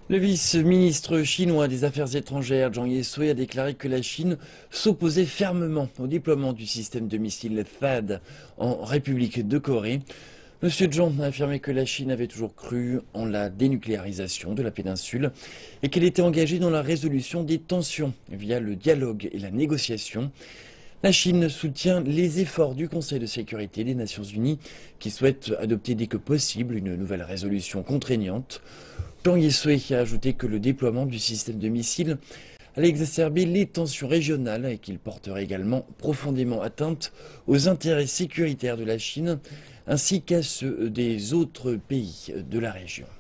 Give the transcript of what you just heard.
Le vice-ministre chinois des Affaires étrangères, Zhang Yeshui, a déclaré que la Chine s'opposait fermement au déploiement du système de missiles THAAD en République de Corée. Monsieur Zhang a affirmé que la Chine avait toujours cru en la dénucléarisation de la péninsule et qu'elle était engagée dans la résolution des tensions via le dialogue et la négociation. La Chine soutient les efforts du Conseil de sécurité des Nations Unies qui souhaite adopter dès que possible une nouvelle résolution contraignante. Zhang Yeshui a ajouté que le déploiement du système de missiles allait exacerber les tensions régionales et qu'il porterait également profondément atteinte aux intérêts sécuritaires de la Chine ainsi qu'à ceux des autres pays de la région.